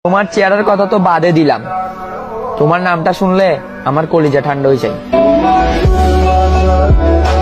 তোমার চেহারার কথা তো বাদে দিলাম, তোমার নামটা শুনলে আমার কলিজা ঠান্ডা হয়ে যায়।